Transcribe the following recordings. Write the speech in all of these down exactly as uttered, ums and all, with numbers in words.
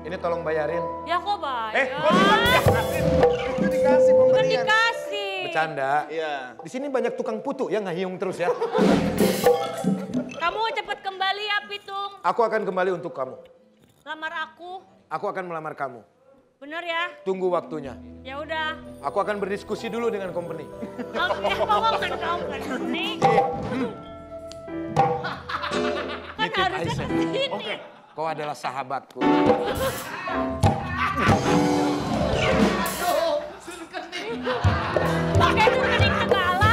Ini tolong bayarin. Ya kok bayar? Eh, kok dikasih? Itu dikasih pemberian. Bukan dikasih. Bercanda. Iya. Di sini banyak tukang putu ya ngahiung terus ya. Kamu cepat kembali ya, Pitung. Aku akan kembali untuk kamu. Lamar aku. Aku akan melamar kamu. Bener ya? Tunggu waktunya. Ya udah. Aku akan berdiskusi dulu dengan company. Oke, ngomongkan company. Kan Nitip harusnya Aisyah. kesini. Oke. Kau adalah sahabatku. Pakai surkening segala.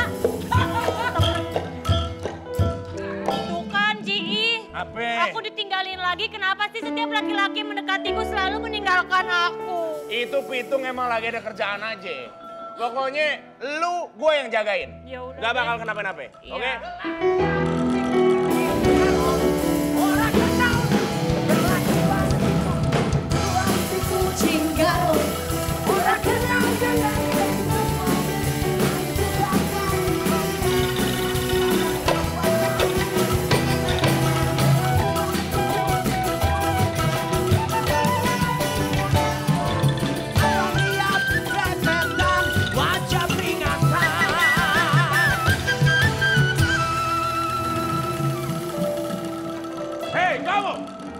Tuh kan, Ji. Apa? Aku ditinggalin lagi, kenapa sih setiap laki-laki mendekatiku selalu meninggalkan aku? Itu Pitung emang lagi ada kerjaan aja. Pokoknya lu gue yang jagain. Ya udah. Gak bakal deh. kenapa-napa. Iya. Oke? Hei kamu!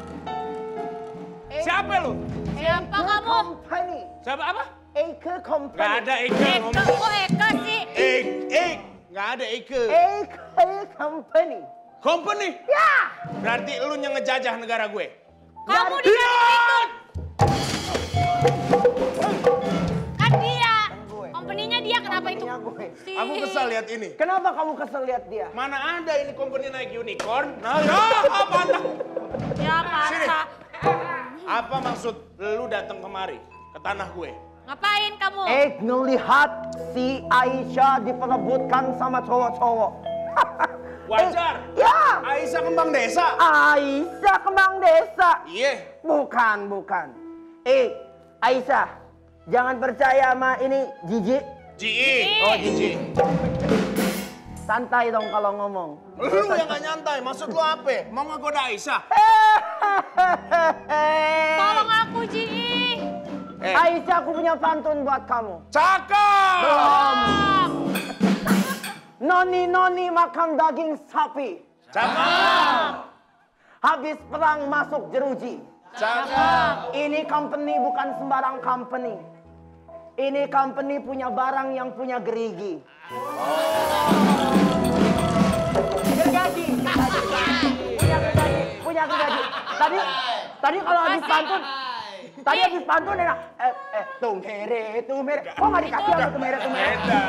Siapa lu? Siapa kamu? Company. Siapa apa? Eke Company. Gak ada Eke Eka, ngomong. kok Eka sih? Ek, ek. Gak ada Eke. Eke Company. Company? Ya. Berarti lu yang ngejajah negara gue. Kamu dikasih itu. Kan dia. gue. Company-nya dia, kenapa itu? Company-nya gue. Si- Aku kesal lihat ini. Kenapa kamu kesel lihat dia? Mana ada ini company naik unicorn? Nah, ya apa anda? Ya, Sini. masa. Apa maksud lu datang kemari ke tanah gue? Ngapain kamu? Ek ngelihat si Aisyah diperebutkan sama cowok-cowok. Wajar. Eh, ya. Aisyah kembang desa. Aisyah kembang desa. Iya. Bukan, bukan. Eh, Aisyah, jangan percaya sama ini Jiji. Ji. Oh, Jiji. Santai dong kalau ngomong. Lu yang gak nyantai, maksud lu apa? Mau ngegoda Aisyah? Tolong aku, Ji. Eh, Aisyah, aku punya pantun buat kamu. cakep! Belum. Noni-noni makan daging sapi. Cakep! Habis perang masuk jeruji. Cakep! Ini company bukan sembarang company. Ini company punya barang yang punya gerigi. Gergaji. Punya gergaji. Punya gergaji. Tadi, tadi kalau habis pantun, tadi habis pantun enak. Eh, eh, tumere, tumere. Kok nggak dikasih sama tumere, tumere? Beda.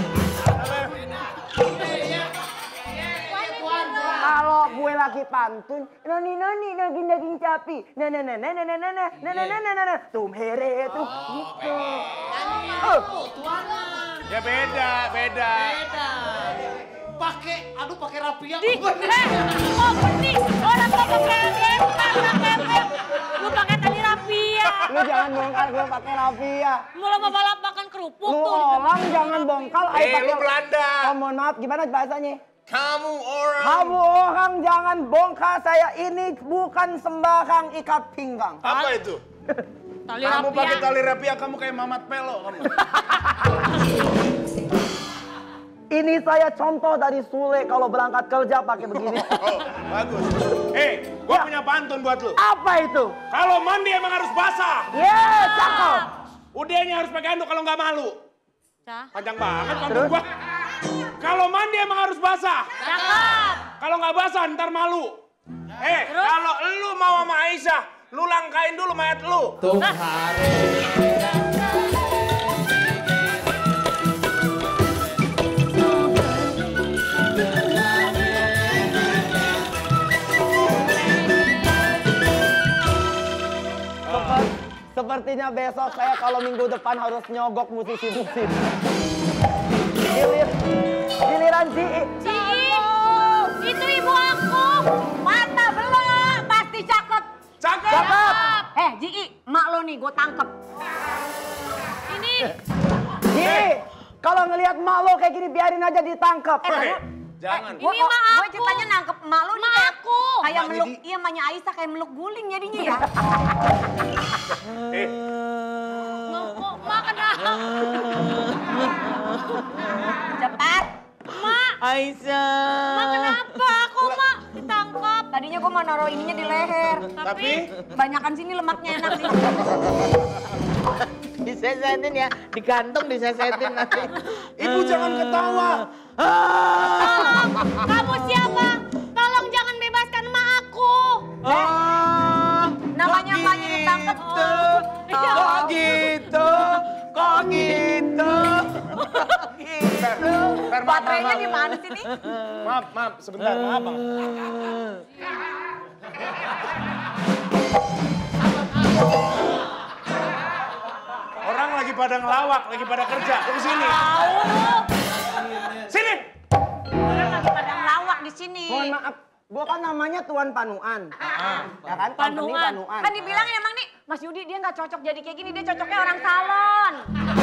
Kalau gue lagi pantun, noni noni daging daging sapi, nah nah nah nah nah nah nah nah nah nah nah nah nah tumere tuh gitu. Oh, Ya beda, beda. Pakai, aduh pakai rapia. Di, eh, company. Orang kok pakai desa, pakai apa? Lu pakai tali rapia. lu jangan bongkar gue pakai rapia. Mau lama balap makan kerupuk Lu tuh. orang jangan bongkar. ayo Eh, lu pakai- Belanda. Oh, mohon maaf, gimana bahasanya? Kamu orang. Kamu orang jangan bongkar saya, ini bukan sembarang ikat pinggang. Apa itu? Tali Kamu rapia. pakai tali rapia, kamu kayak Mamat Pelo kamu. Ini saya contoh dari Sule kalau berangkat kerja pakai begini. Oh, bagus. Eh, gua Ya. punya pantun buat lu. Apa itu? Kalau mandi emang harus basah. Yes, cakep. Udahnya harus pakai handuk kalau nggak malu. Cah. Panjang banget pantun Terus? gua. Kalau mandi emang harus basah. Cakep. Kalau nggak basah ntar malu. Eh, kalau lu mau sama Aisyah, lu langkain dulu mayat lu. Seper- Sepertinya besok saya kalau minggu depan harus nyogok musisi-musisi. Gilir, giliran Ji. Ji, itu ibu aku. Mata belum, pasti cakep. Cakep. Cakep. Eh, Ji, mak lo nih gue tangkep. Ini, Ji, kalau ngelihat mak lo kayak gini biarin aja ditangkap. Eh, jangan. ini mak aku. Gue ceritanya nangkep mak lo nih Mak kayak, aku. kayak Maknya meluk, di- iya maknya Aisyah kayak meluk guling jadinya ya. Aisyah. Mak kenapa? Kok mak ditangkap? Tadinya gue mau naruh ininya di leher. Tapi Banyakan sini lemaknya enak nih. Disesetin ya, digantung disesetin nanti. Ibu jangan ketawa. Tolong, kamu siapa? Tolong jangan bebaskan emak aku. Oh, Namanya emaknya ditangkap. Kok gitu? Kok gitu? Fer, maaf, Baterainya maaf, di mana sih nih? maaf, maaf, sebentar, maaf bang. Orang lagi pada ngelawak, lagi pada kerja. Ke sini. Sini. Orang lagi pada ngelawak di sini. Mohon maaf, gua kan namanya Tuan Panuan. Ya kan, company Panuan. Panuan. Kan dibilangin emang nih, Mas Yudi dia nggak cocok jadi kayak gini, dia cocoknya orang salon.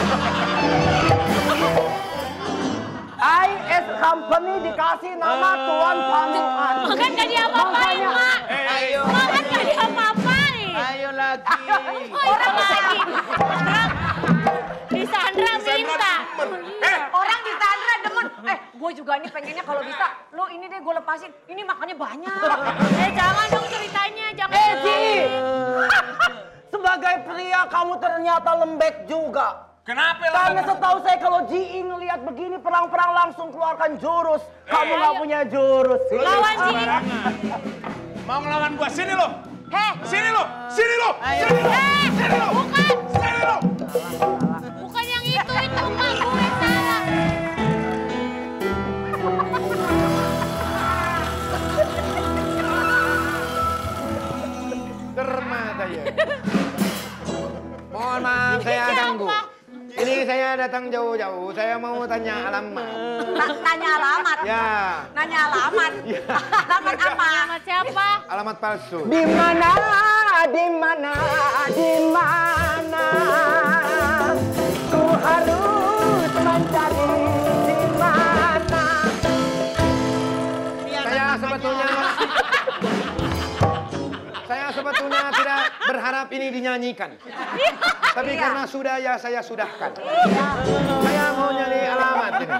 I S Company dikasih nama Tuan Panuan. Makan gak diapa-apain, mak. Ayo. Makan gak diapa-apain. Ayo lagi. Orang lagi. Orang di Sandra minta. Eh, Orang di Sandra demen. Eh, gue juga nih pengennya kalau bisa, lu ini deh gue lepasin. Ini makannya banyak. Eh jangan dong ceritanya, jangan. Eh, Ji. Sebagai pria kamu ternyata lembek juga. kenapa lah? Karena setahu saya kalau Ji ngelihat begini perang-perang langsung keluarkan jurus. Kamu nggak punya jurus. Lawan Ji. Mau ngelawan gua, sini lo. Heh, Sini lo, sini lo, sini lo, Eh, sini lo, bukan. sini lo. Bukan yang itu, itu mak gue salah. Termata ya. Mohon maaf saya ganggu. Ini saya datang jauh-jauh, saya mau tanya alamat. ta- tanya alamat. Ya, Nanya alamat. Alamat apa? Alamat siapa? alamat palsu. Di mana, di mana, di mana ku harus mencari di mana. Saya sebetulnya saya sebetulnya tidak berharap ini dinyanyikan. Tapi karena sudah ya saya sudahkan. Saya mau nyari alamat ini.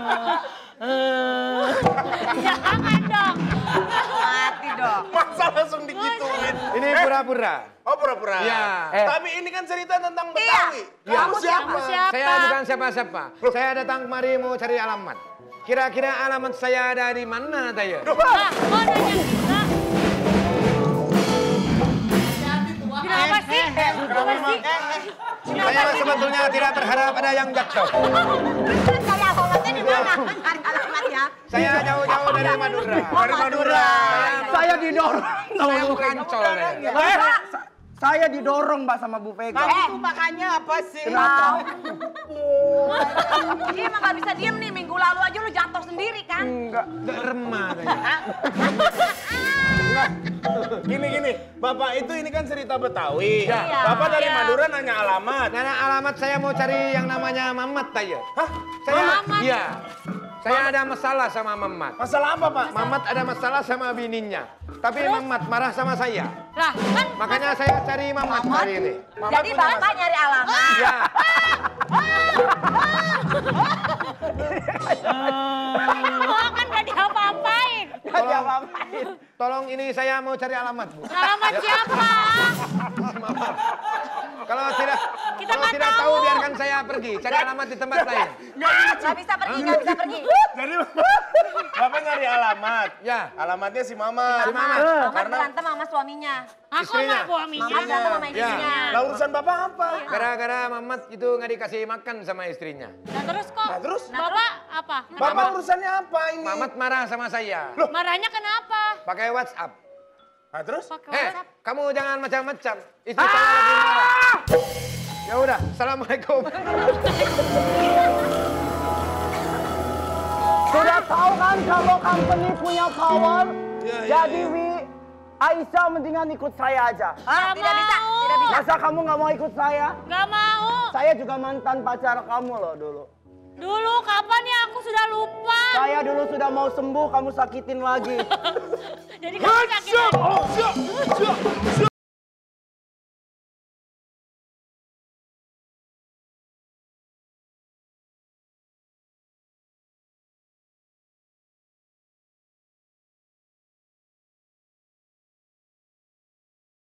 Jangan dong. Mati dong. Masa langsung digituin? Ini pura-pura. Oh pura-pura. Iya. Eh. Tapi ini kan cerita tentang Betawi. Iya. Kamu siapa? Kamu siapa? Saya bukan siapa-siapa. Saya datang kemari mau cari alamat. Kira-kira alamat saya ada di mana, Taya? Nah, mau nanya kita. Kenapa sih? Kenapa sih? Saya sebetulnya tidak berharap ada yang jatuh. Terus cari alamatnya di mana? Cari alamatnya. Saya jauh-jauh dari Madura. Dari Madura. Saya didorong. Saya bukan col. ya. Eh, sa- saya didorong Mbak sama Bu Vega. Eh, Makanya apa sih? Kenapa? dia emang gak bisa diem nih. Minggu lalu aja lu jatuh sendiri kan? Enggak. Remah, Taya. Gini gini, Bapak itu ini kan cerita Betawi. Iya. Bapak dari Iya. Madura nanya alamat. Nana alamat saya mau cari yang namanya Mamat, Taya. Hah? Saya, Mamat? iya. Saya ada masalah sama Mamat. Masalah apa Pak? Mamat ada masalah sama bininya. Tapi Mamat marah sama saya. Lah, kan Makanya saya cari Mamat hari ini. Jadi bapak nyari alamat. Ya, mau kan gak diapa-apain. tolong, tolong ini saya mau cari alamat, Bu. Alamat siapa? Kalau tidak, Kita kalau nggak tidak tahu. tahu biarkan saya pergi. Cari alamat di tempat lain. Gak bisa pergi, gak bisa pergi. Jadi Bapak nyari alamat. Ya. Alamatnya si Mamat. Si Mamat. Mamat Karena berantem sama suaminya. Aku Istrinya. sama suaminya. Mamat berantem sama Ya. istrinya. lah urusan Bapak apa? Gara-gara Mamat itu nggak dikasih makan sama istrinya. Nah terus kok? Nah, terus? Bapak apa? Bapak urusannya apa ini? Mamat marah sama saya. Marahnya kenapa? Pakai WhatsApp. Nah, terus? Pakai Eh, WhatsApp. kamu jangan macam-macam. Istri saya lagi marah. Ya udah, assalamualaikum. Sudah tahu kan kalau company punya power? Ya, ya, Jadi Wi, Aisyah mendingan ikut saya aja. Hah? Nggak Tidak bisa, mau. tidak bisa. Masa kamu nggak mau ikut saya? Gak mau. Saya juga mantan pacar kamu loh dulu. Dulu kapan ya aku sudah lupa. Saya dulu sudah mau sembuh, kamu sakitin lagi. Jadi kamu sakit. Siap, siap, siap, siap.